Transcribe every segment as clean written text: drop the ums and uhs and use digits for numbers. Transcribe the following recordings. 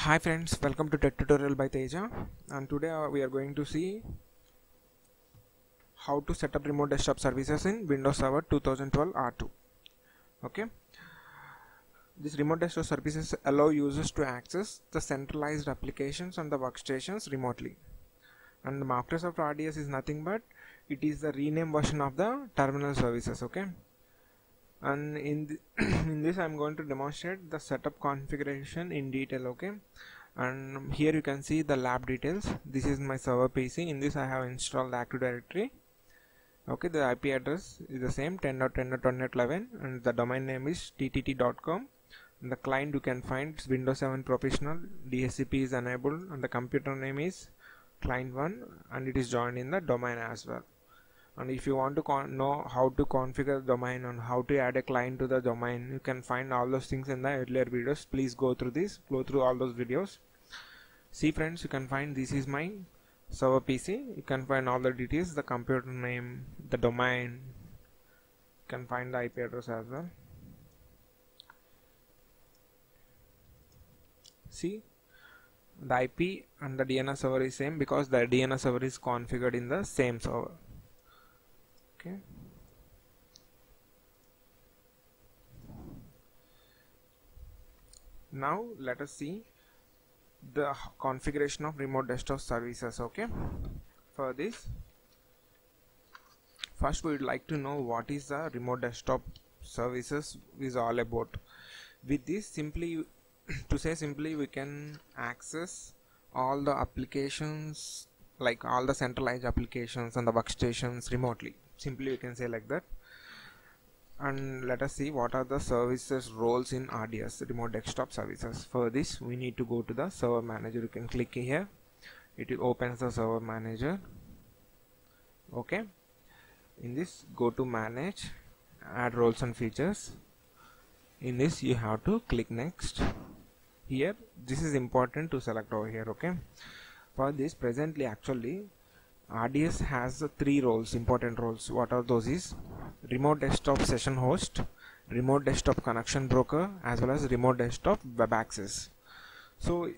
Hi friends, welcome to Tech Tutorial by Teja, and today we are going to see how to set up remote desktop services in Windows Server 2012 R2. Okay, these remote desktop services allow users to access the centralized applications and the workstations remotely. And the Microsoft RDS is nothing but it is the renamed version of the terminal services. Okay, and in this I'm going to demonstrate the setup configuration in detail. Okay, and here you can see the lab details. This is my server PC. In this I have installed the Active Directory. Okay, the IP address is the same 10.10.10.11 and the domain name is ttt.com, and the client you can find is Windows 7 Professional. DHCP is enabled and the computer name is client1 and it is joined in the domain as well. And if you want to know how to configure the domain and how to add a client to the domain, you can find all those things in the earlier videos. Please go through all those videos. See friends, you can find this is my server PC. You can find all the details, the computer name, the domain. You can find the IP address as well. See, the IP and the DNS server is same because the DNS server is configured in the same server. Okay. Now let us see the configuration of remote desktop services. Okay, for this first we would like to know what is the remote desktop services is all about. With this simply we can access all the applications, like all the centralized applications and the workstations remotely. Simply we can say like that. And let us see what are the services roles in RDS, remote desktop services. For this we need to go to the server manager. You can click here, it opens the server manager. Okay, in this go to manage, add roles and features. In this you have to click next. Here this is important to select over here. Okay, for this presently actually RDS has three roles, important roles. What are those is remote desktop session host, remote desktop connection broker, as well as remote desktop web access. So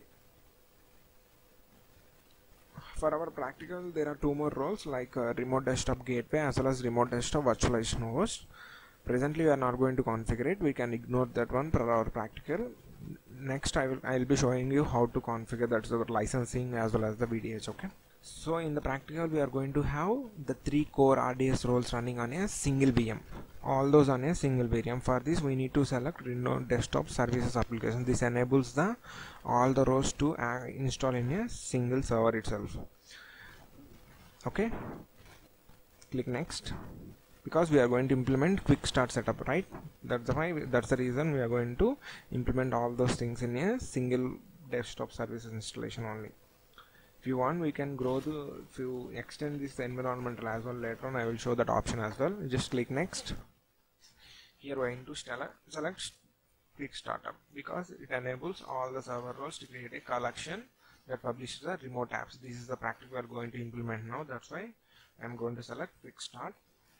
for our practical there are two more roles, like remote desktop gateway as well as remote desktop virtualization host. Presently we are not going to configure it, we can ignore that one for our practical. Next I will be showing you how to configure, that's the licensing as well as the VDH. Okay, so in the practical we are going to have the three core RDS roles running on a single VM, all those on a single VM. For this we need to select remote desktop services application. This enables the all the roles to install in a single server itself. Okay, click next, because we are going to implement quick start setup, right? That's the reason we are going to implement all those things in a single desktop services installation only. If you want we can if you extend this environmental as well later on, I will show that option as well. Just click next. Here we are going to select quick startup because it enables all the server roles to create a collection that publishes the remote apps. This is the practice we are going to implement now. That's why I am going to select quick start.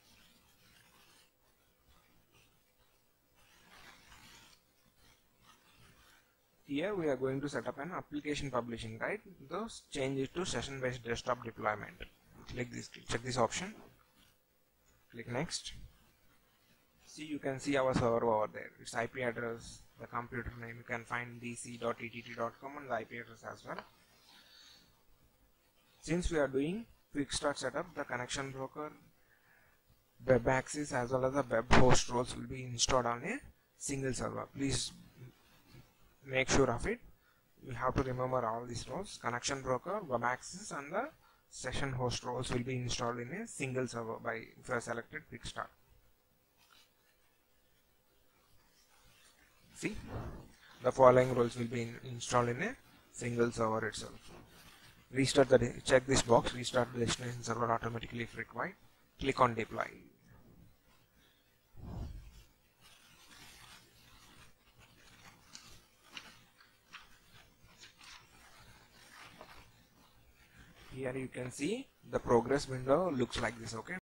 Here we are going to set up an application publishing, right? Thus change it to session based desktop deployment. Click this, check this option, click next. See, you can see our server over there. Its IP address, the computer name, you can find dc.ett.com and the IP address as well. Since we are doing quick start setup, the connection broker, web access as well as the web host roles will be installed on a single server. Please make sure of it. You have to remember all these roles. Connection broker, web access and the session host roles will be installed in a single server if you have selected quick start. See, the following roles will be installed in a single server itself. Check this box, restart the destination server automatically if required. Click on deploy. Here you can see the progress window looks like this. Okay,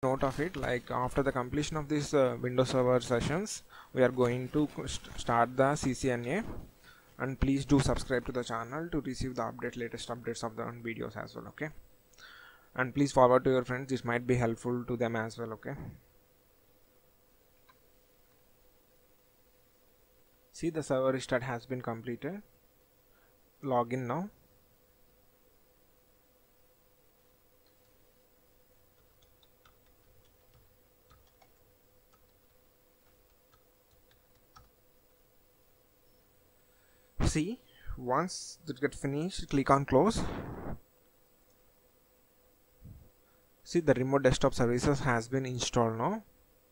note of it, like after the completion of this Windows Server sessions, we are going to start the CCNA, and please do subscribe to the channel to receive the latest updates of the videos as well. Okay, and please forward to your friends, this might be helpful to them as well. Okay, see, the server restart has been completed. Login now. See, once it gets finished, click on close. See, the remote desktop services has been installed now.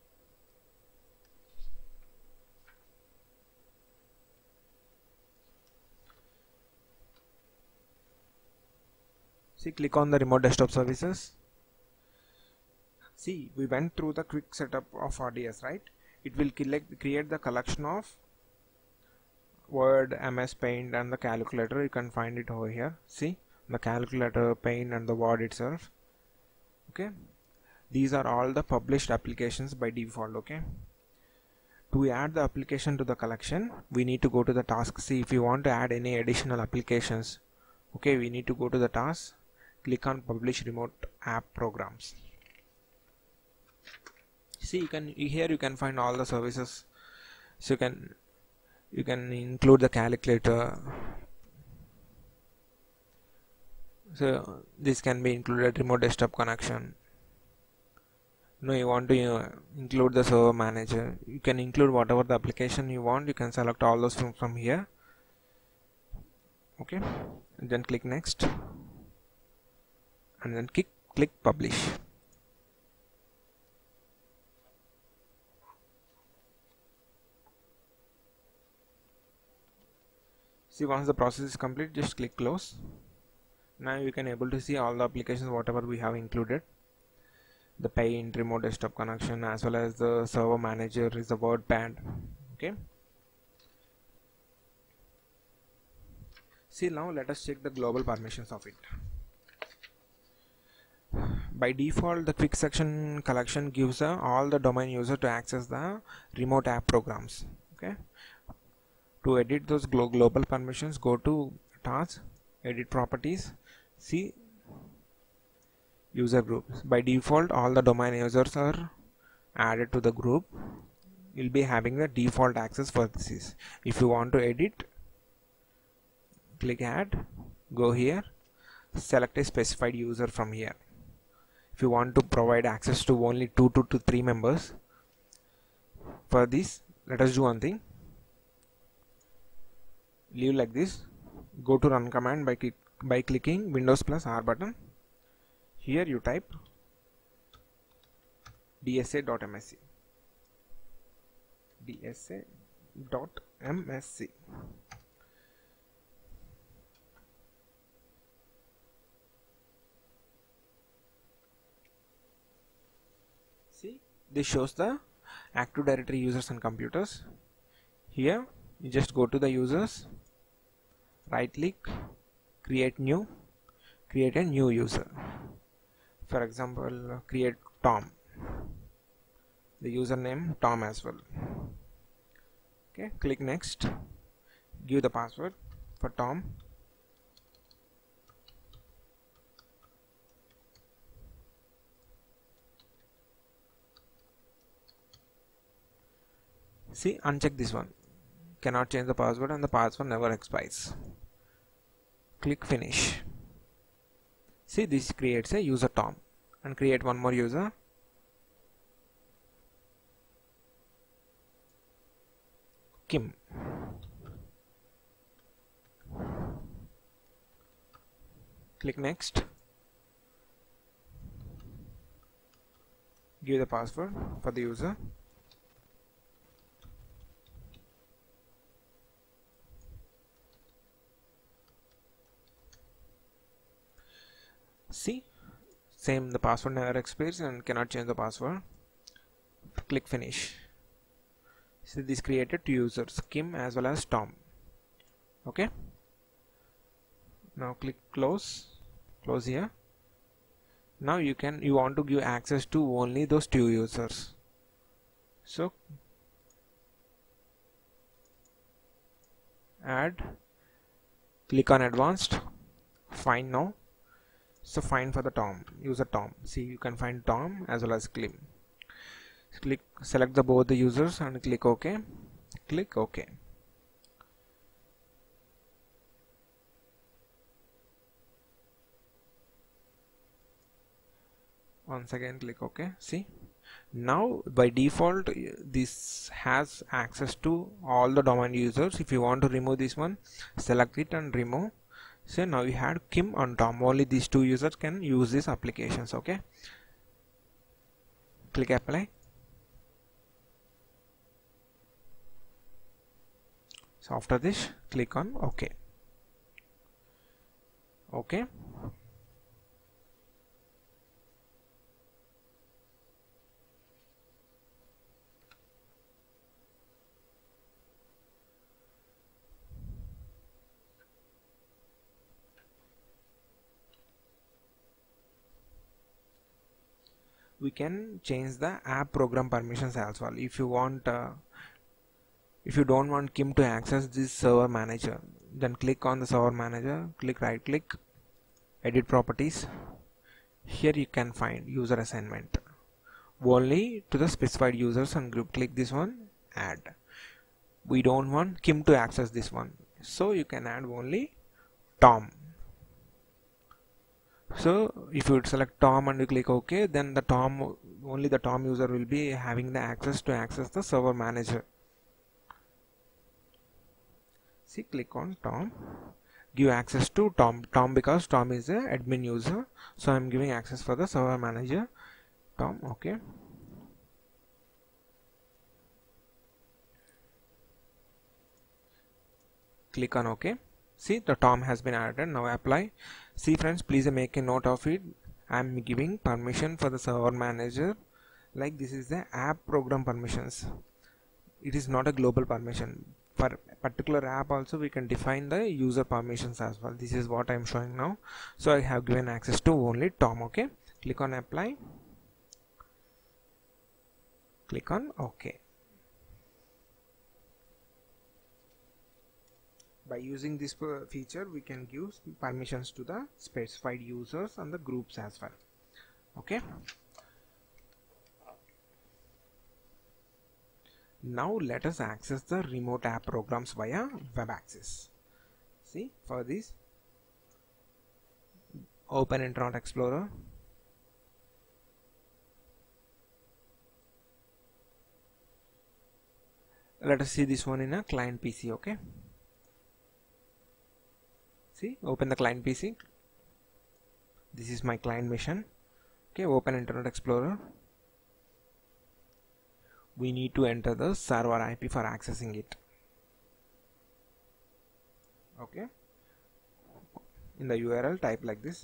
See, click on the remote desktop services. See, we went through the quick setup of RDS, right? It will create the collection of Word, MS Paint and the calculator. You can find it over here. See, the calculator, Paint and the Word itself. Okay, these are all the published applications by default. Okay, to add the application to the collection, we need to go to the task. See, if you want to add any additional applications, okay, we need to go to the task, click on publish remote app programs. See, here you can find all the services. So you can include the calculator. So this can be included, remote desktop connection. No, you want to include the server manager. You can include whatever the application you want. You can select all those from here. Okay, and then click next, and then click publish. See, once the process is complete, just click close. Now you can able to see all the applications whatever we have included. The Paint, remote desktop connection, as well as the server manager is the WordPad. Okay. See, now let us check the global permissions of it. By default, the quick section collection gives all the domain user to access the remote app programs. Okay. To edit those global permissions, go to task, edit properties. See, user groups. By default, all the domain users are added to the group. You'll be having the default access for this. If you want to edit, click add, go here, select a specified user from here. If you want to provide access to only 2 to 3 members, for this, let us do one thing. Leave like this. Go to run command by clicking Windows plus R button. Here you type dsa.msc. dsa.msc. See, this shows the Active Directory users and computers. Here you just go to the users, right click, create a new user. For example, create Tom, the username Tom as well. Okay, click next, give the password for Tom. See, uncheck this one, cannot change the password and the password never expires. Click finish. See, this creates a user Tom, and create one more user. Kim. Click next. Give the password for the user. See, same, the password never expires and cannot change the password. Click finish. See, this created two users, Kim as well as Tom. Okay, now click close here. Now you want to give access to only those 2 users. So add, click on advanced, find now. So find for the Tom, user Tom. See, you can find Tom as well as Klim. Select both the users and click OK. Click OK. Once again click OK. See, now by default this has access to all the domain users. If you want to remove this one, select it and remove. So now we had Kim and Tom, only these 2 users can use these applications. Okay, click apply. So after this click on OK. Okay, we can change the app program permissions as well. If you want if you don't want Kim to access this server manager, then click on the server manager, click right click, edit properties. Here you can find user assignment only to the specified users and group. Click this one, add. We don't want Kim to access this one, so you can add only Tom. So if you select Tom and you click OK, then the Tom, only the Tom user will be having the access to access the server manager. See, click on Tom, give access to Tom because Tom is a admin user, so I'm giving access for the server manager Tom. Okay, click on OK. See, the Tom has been added. Now apply. See friends, please make a note of it. I'm giving permission for the server manager, like this is the app program permissions. It is not a global permission. For particular app also we can define the user permissions as well. This is what I am showing now. So I have given access to only Tom. Okay, click on apply, click on OK. By using this feature we can give permissions to the specified users and the groups as well. Okay, now let us access the remote app programs via web access. See, for this open Internet Explorer, let us see this one in a client PC. Okay, see, open the client PC. This is my client machine. Okay, open Internet Explorer. We need to enter the server IP for accessing it. Okay, in the URL type like this.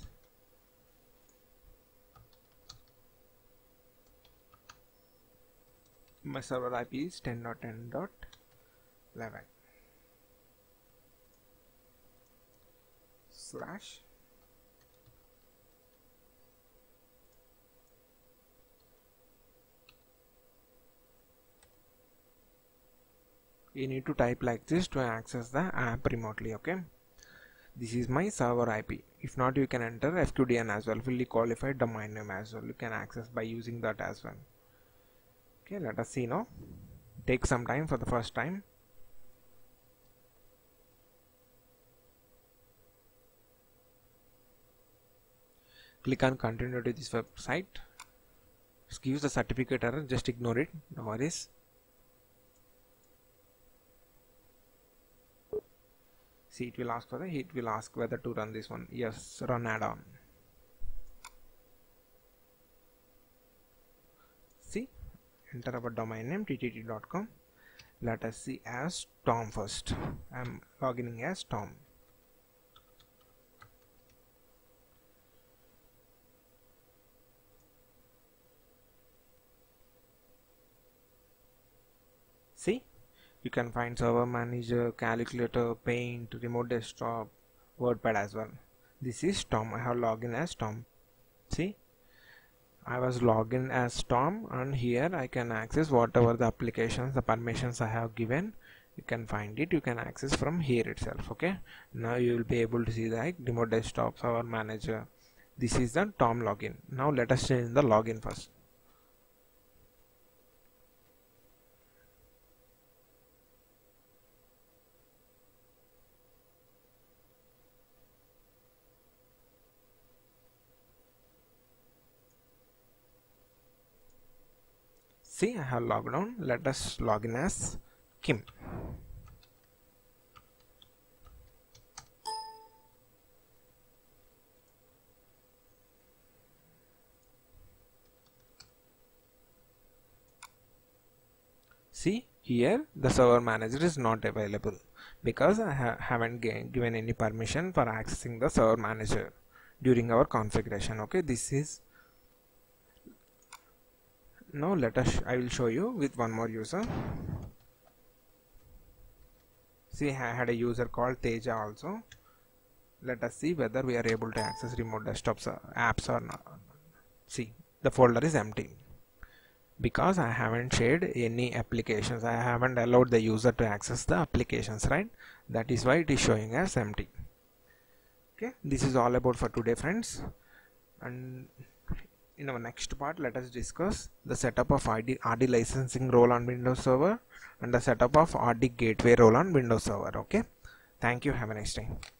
My server IP is 10.10.11 slash you need to type like this to access the app remotely. Okay, this is my server IP. If not, you can enter FQDN as well, fully qualified domain name as well. You can access by using that as well. Okay, let us see now. Take some time for the first time. Click on continue to this website. It gives the certificate error, just ignore it, no worries. See, it will ask for it will ask whether to run this one. Yes, run add-on. See, enter our domain name ttt.com. Let us see as Tom first. I'm logging as Tom. See, you can find server manager, calculator, paint, remote desktop, WordPad as well. This is Tom. I have logged in as Tom. See, I was logged in as Tom, and here I can access whatever the applications, the permissions I have given. You can find it, you can access from here itself. Okay, now you will be able to see the remote desktop server manager. This is the Tom login. Now let us change the login first. See, I have logged on. Let us log in as Kim. See, here the server manager is not available because I haven't given any permission for accessing the server manager during our configuration. Okay, this is. Now I will show you with one more user. See, I had a user called Teja also. Let us see whether we are able to access remote desktop apps or not. See, the folder is empty because I haven't shared any applications. I haven't allowed the user to access the applications, right? That is why it is showing as empty. Okay, this is all about for today, friends, and in our next part, let us discuss the setup of RD licensing role on Windows Server and the setup of RD gateway role on Windows Server. Okay, thank you. Have a nice day.